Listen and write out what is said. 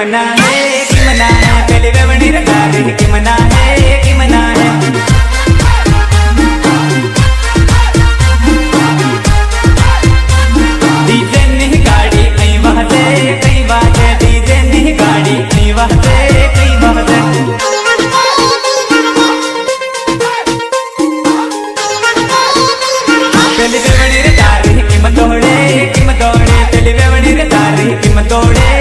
मना है कि मना है पहले वेवणी रखा रही कि मना है कि मना है डीजे नहीं गाड़ी कहीं बात है कहीं बात है डीजे नहीं गाड़ी कहीं बात है कहीं बात है पहले वेवणी रखा रही कि मत तोड़े पहले वेवणी रखा रही कि मत तोड़े